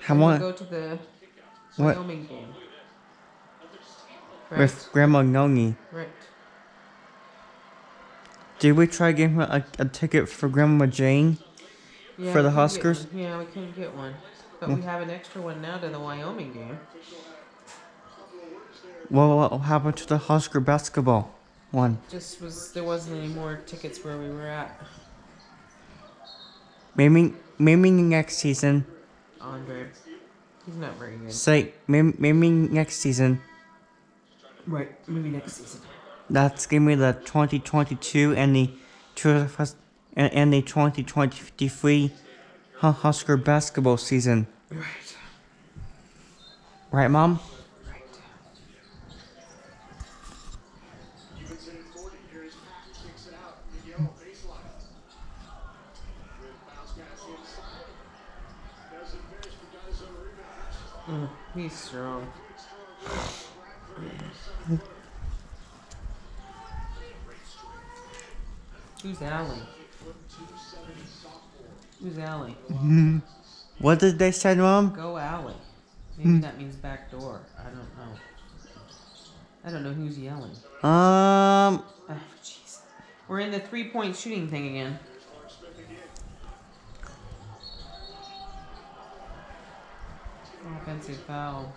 And we'll go What? to the What? Wyoming game. Right. With Grandma Noni. Right. Did we try getting her a ticket for Grandma Jane? Yeah, For we the couldn't get Huskers? one. Yeah, we couldn't get one. But we have an extra one now to the Wyoming game. Well, what happened to the Husker basketball one? There wasn't any more tickets where we were at. Maybe next season. Andre. He's not very good. Maybe next season. Right, maybe next season. That's gonna be the 2022 and the 2023 Husker basketball season. Right. Right, Mom? Right. He's strong. Who's Allie? Who's Allie? What did they say, Mom? Go Allie. Maybe that means back door. I don't know. I don't know who's yelling. Oh, jeez. We're in the 3-point shooting thing again. Offensive foul.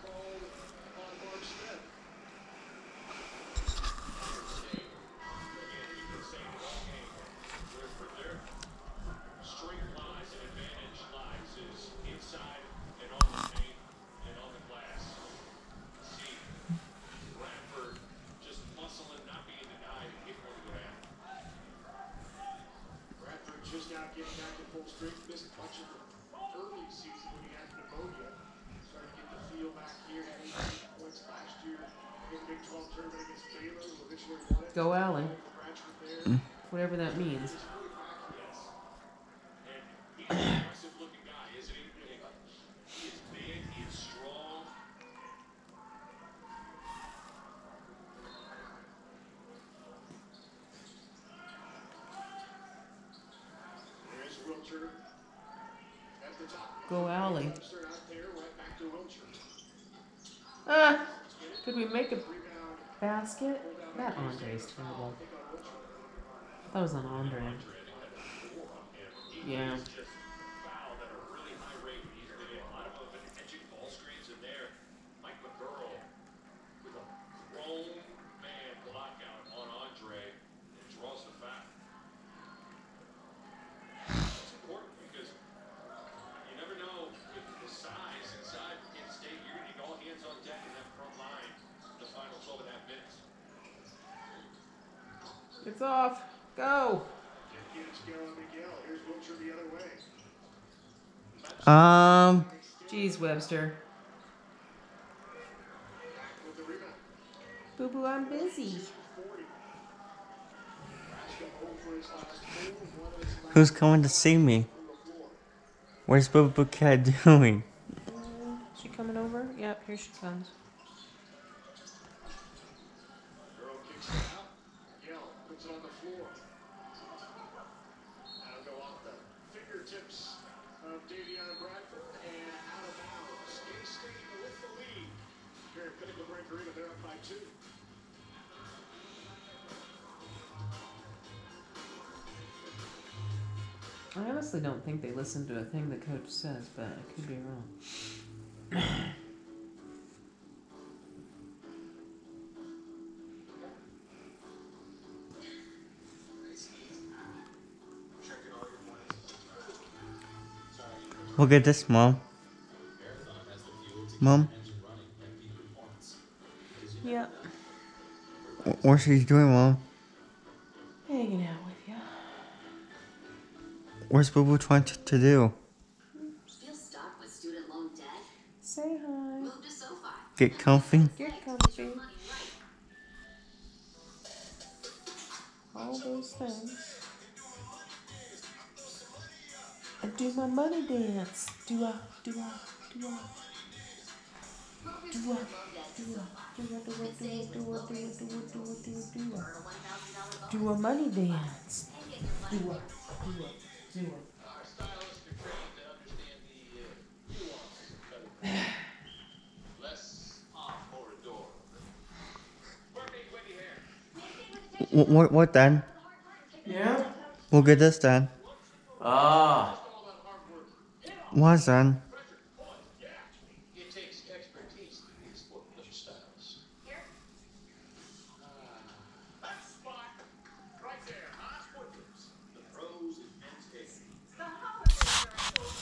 Just now getting back to full strength. Missed much of the early season when he had pneumonia. Started getting the feel back here. Had 18 points last year in the Big 12 tournament against Baylor, who eventually won it. Go Allen. Whatever that means. Impressive looking guy, isn't he? He is big, he is strong. There's Wilcher at the top. Go Allie. Out there, right back to Wilcher. Could we make a basket? That Andre's terrible. That was on Andre. Yeah. It's off. Go. Jeez, Webster. Boo boo, I'm busy. Who's coming to see me? Where's Boo Cat doing? She coming over? Yep, here she comes. Puts it on the floor. That'll go off the fingertips of Davion Bradford and out of bounds. K-State with the lead. Here at Pinnacle Break Arena, they're up by 2. I honestly don't think they listen to a thing the coach says, but I could be wrong. Look at this, Mom. Mom? Yep. What's she doing, Mom? Hanging out with you. What's Boo Boo trying to do? Feel stuck with student loan debt? Say hi. Move to SoFi. Get comfy? Get comfy. All those things. I do my money dance. Do I. Do a money dance. Do a. What then? Yeah? We'll get this then. Ah. What's then? It takes expertise to exploit those styles. That spot right there, huh? Woodlands, the pros in men's game. The holidays are in full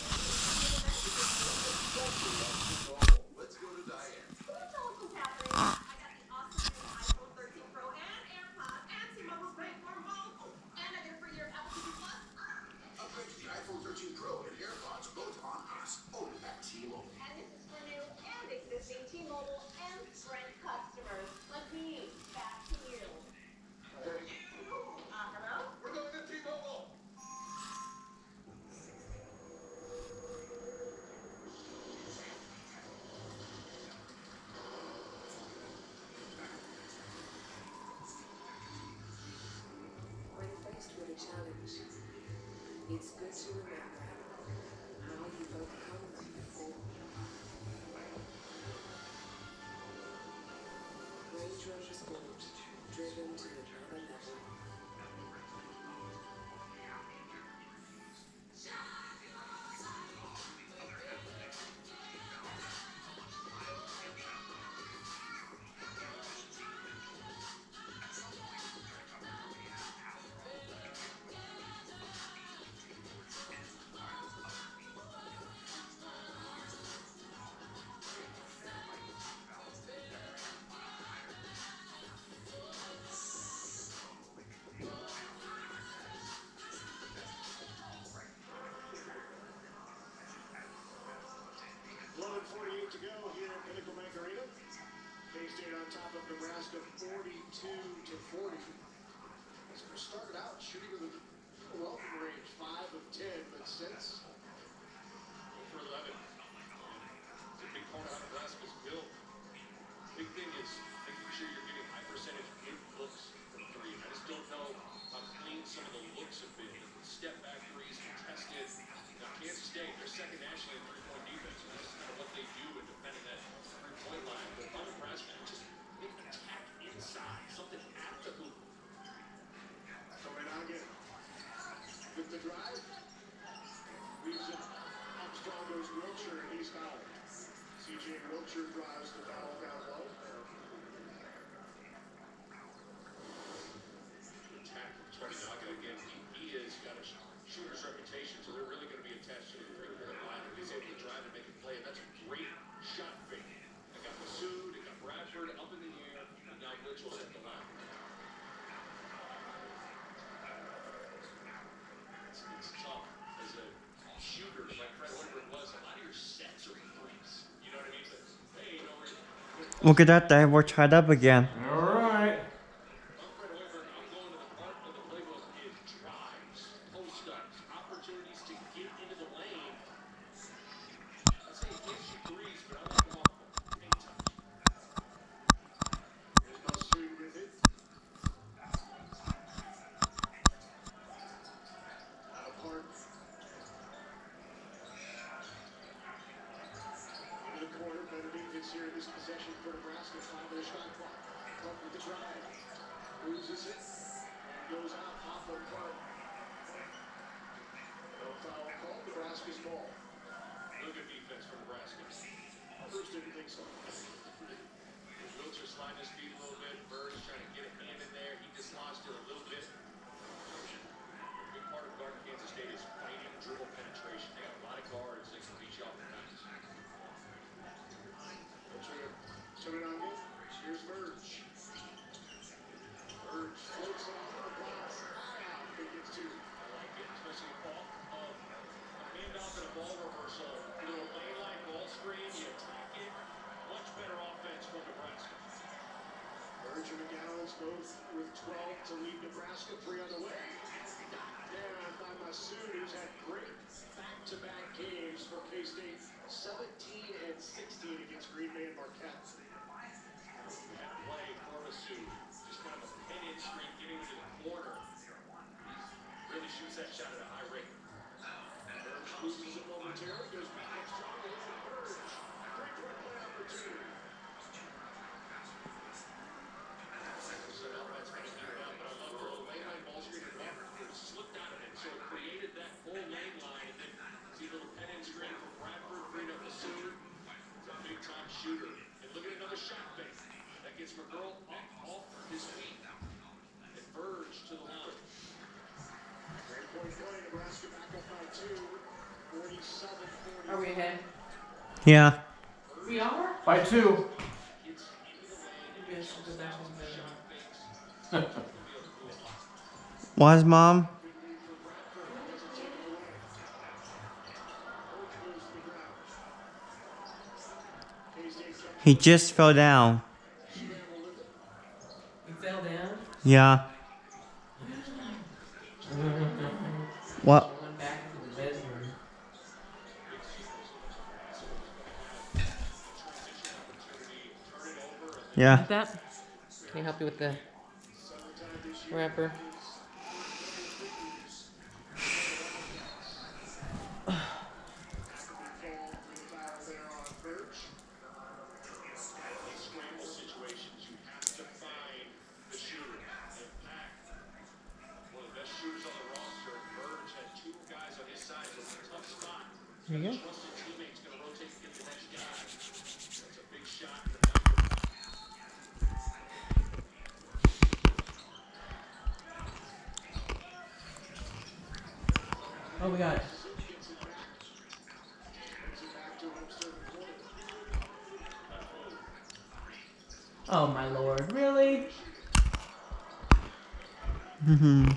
swing. Let's go to Diane. Tell us what's happening. I got the awesome new iPhone 13 Pro and AirPods and T-Mobile's great warm home. Oh, and I get a free year of Apple TV Plus. Upgrade to the iPhone 13 Pro and AirPods both on us. Only at T-Mobile. And this is for new and existing T-Mobile and Sprint customers like me. Back to you. Hello? We're going to T-Mobile. When faced with a challenge, it's good to remember how you've overcome them before. Range Rover Sport, driven to another level. To go here at Pinnacle Bank Arena. K-State on top of Nebraska 42-40. Husker started out shooting with a welcome range 5 of 10, but since for 11. It's a big part of how Nebraska's built. Big thing is making sure you're getting high percentage good looks from three. I just don't know how clean some of the looks have been. Step back threes contested. Now Kansas State, they're second nationally in three-point defense, and that's kind of what they do in defending that three-point line. But on Nebraska, just make an attack inside, something at the hoop. Coming out again with the drive. Leaves it. Armstrong goes Wiltshire, and he's fouled. C.J. Wiltshire drives the foul down low. Attack from Tony Naga again. He has got a shooter's reputation, so they're really going to be attached to the three-point line. If he's able to drive and make a play, and that's a great shot fake. They got Massoud, they got Bradford up in the air, and now Mitchell's at the line. It's tough as a shooter, like Fred Hoiberg was. A lot of your sets are threes. You know what I mean? But, hey, you know, Look at that, Dave. We're tied up again. Alright. Fred Hoiberg, I'm going to the part of the playbook is drives, post-ups, opportunities to get into the lane. I say he gives you threes, but I like him off the paint touch. Here's Massoud with it. Out of Park. Into the corner, better defense here in this possession for Nebraska. 5 on the shot clock. Park with the drive. Loses it. And goes out off of Park. No foul called. Nebraska's ball. Real good defense for Nebraska. First didn't think so. Wiltshire sliding his feet a little bit. Bird's trying to get a hand in there. He dislodged it a little bit. A big part of guarding Kansas State is fighting dribble penetration. They got a lot of guards that can beat you off the bounce. Wiltshire turning on it. Here's Verge. Verge floats off the box. He gets two. I like it, especially off of a handoff and a ball reversal. A little lane line ball screen. You attack it. Much better offense from Nebraska. Verge and McGowan's both with 12 to lead Nebraska. 3 on the way. Knocked down by Massoud, who's had great back-to-back games for K-State. 17 and 16 against Green Bay and Marquette. That play for Massoud. Just kind of a pin-in screen getting into the corner. Really shoots that shot at a high rate. Verge loses it momentarily. Goes back and strong. Verge. Three-point play opportunity. So now that's going to get it out, but I Earl off his feet and Burge to the line. 3-point play. Nebraska back up by 2. 47-40. Are we ahead? Yeah. We are? By 2. Yes, because that was better. Why's mom? He just fell down. You fell down? Yeah. What? I went back into the bedroom. Yeah. Like that? Can I help you with the wrapper? Here you go. Oh, we got it. Oh my lord, really? Mm-hmm.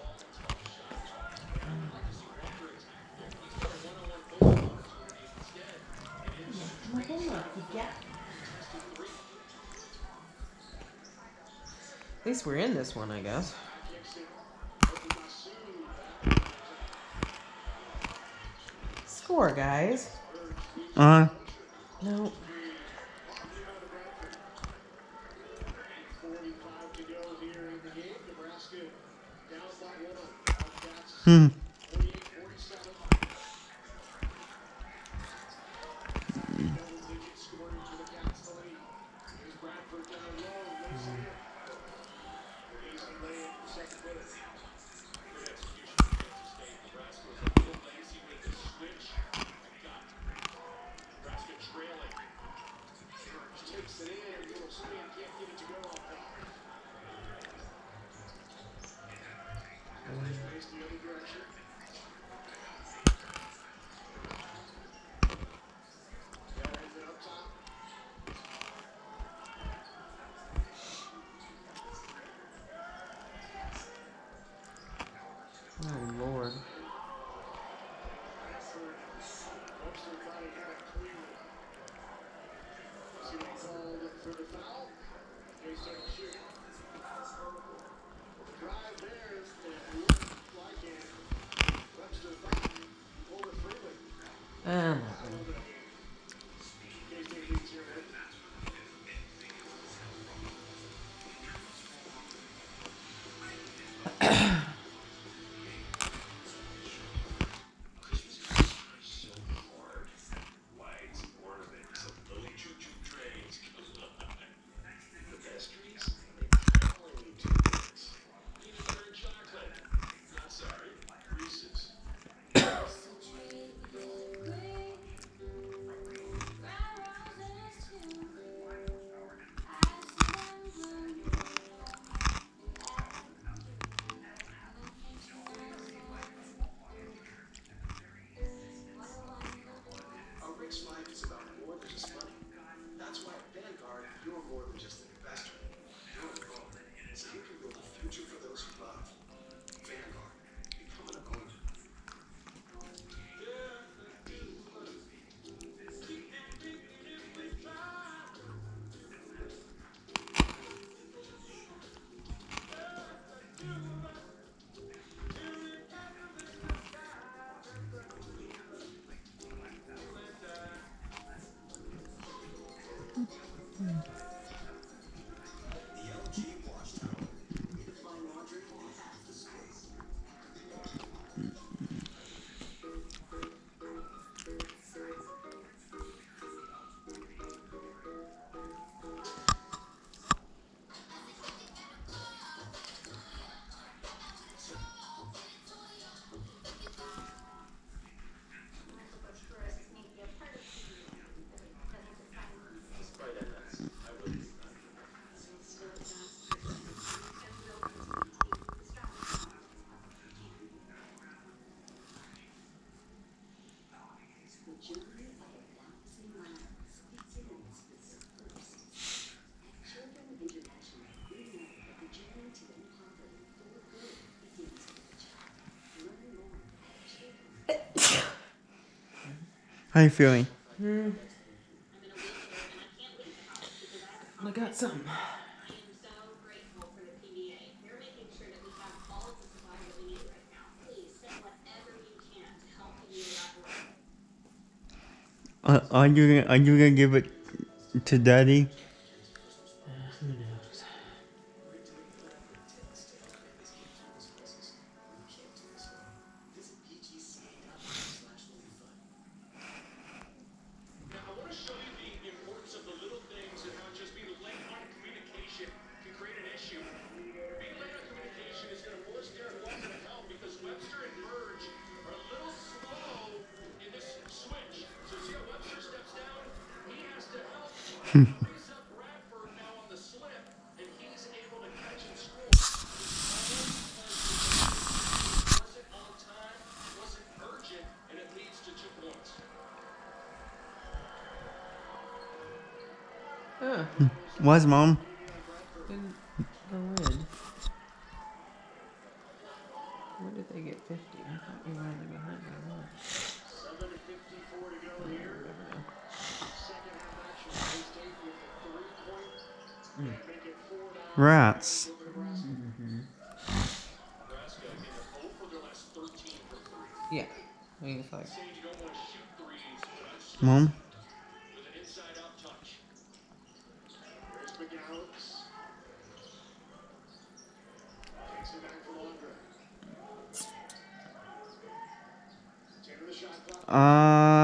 At least we're in this one, I guess. Score, guys. Uh-huh. No. 45 to go here in the game. Nebraska down by 1 on Wildcats. Hmm. 48-47. Double-digit scoring for the Cats to lead. Here's Bradford down low. Lays it in. Easy lay-in for second footer. Good execution from Kansas State. Nebraska was a little lazy with the switch. Got Nebraska trailing. Burge takes it in. Little spin. Can't get it to go off top. Face the other direction. Yeah, is it up top? Oh lord. Webster thought he had it clear. See what he called for the foul. K-State will shoot. The drive there, it looked like it. Webster thought he pulled it freely. K-State leads here at How you feeling? I got some. I am so grateful for the PBA. They're making sure that we have all of the supplies that we need right now. Please send whatever you can to help PBA operate. Are you gonna give it to Daddy? Who knows? Now, I want to show you the importance of the little things and how just being late on communication can create an issue. Being late on communication is going to force Darren Walker to help because Webster and Burge are a little slow in this switch. So see how Webster steps down? He has to help. Frees up Bradford now on the slip, and he's able to catch and score. Wasn't on time, wasn't urgent, and it leads to 2 points. Why's Mom? Didn't go in. When did they get 50? I thought we were only behind by one. 7:54 to go here. Second half action. K-State with a 3-point. Make it 4 now. Rats. Nebraska again 0 for their last 13 from 3. Yeah. I mean, it's like, Saying you don't want to shoot threes, but I'm still Mom? with an inside-out touch. There's McAllis. Takes it back for Andre. 10 to the shot clock.